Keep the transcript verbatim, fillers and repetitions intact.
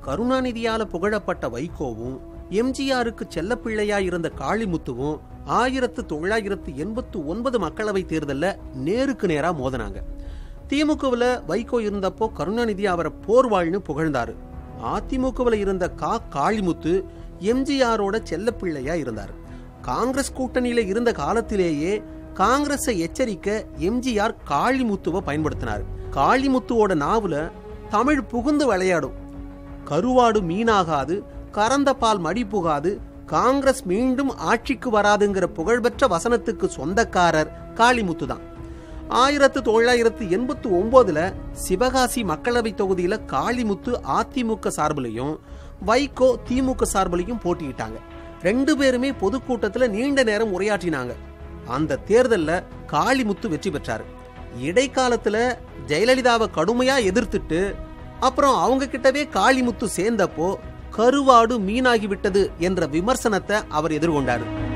கருணாநிதியால புகழப்பட்ட வைகோவும் எம்ஜிஆருக்கு செல்லப்பிள்ளையா இருந்த காளிமுத்துவும் ஆயிரத்து தொள்ளாயிரத்து எண்பத்தி ஒன்பது மக்களவை தேர்தல்ல நேருக்கு நேரா மோதினாங்க. திமுகவுல வைகோ இருந்தப்போ கருணாநிதி அவரை போர்வாள்னு புகழ்ந்தாரு. அதிமுகவுல இருந்த கா காளிமுத்து எம்ஜிஆரோட செல்லப்பிள்ளையா இருந்தார். காங்கிரஸ் கூட்டணியில இருந்த காலத்திலேயே காங்கிரஸை எச்சரிக்க எம்ஜிஆர் காளிமுத்துவை பயன்படுத்தினார். காளிமுத்துவோட நாவல தமிழ் புகுந்து விளையாடும். கருவாடு மீனாகாது, கறந்த பால் மடி புகாது, காங்கிரஸ் மீண்டும் ஆட்சிக்கு வராதுங்கிற புகழ்பெற்ற வசனத்துக்கு சொந்தக்காரர் காளிமுத்து தான். ஆயிரத்து தொள்ளாயிரத்து எண்பத்தி ஒன்பதுல சிவகாசி மக்களவை தொகுதியில காளிமுத்து அதிமுக சார்பிலையும் வைகோ திமுக சார்பிலையும் போட்டியிட்டாங்க. ரெண்டு பேருமே பொதுக்கூட்டத்தில் நீண்ட நேரம் உரையாற்றினாங்க. அந்த தேர்தல்ல காளிமுத்து வெற்றி பெற்றாரு. இடைக்காலத்துல ஜெயலலிதாவை கடுமையா எதிர்த்துட்டு அப்புறம் அவங்க கிட்டவே காளிமுத்து சேர்ந்தப்போ கருவாடு மீனாகிவிட்டது என்ற விமர்சனத்தை அவர் எதிர்கொண்டார்.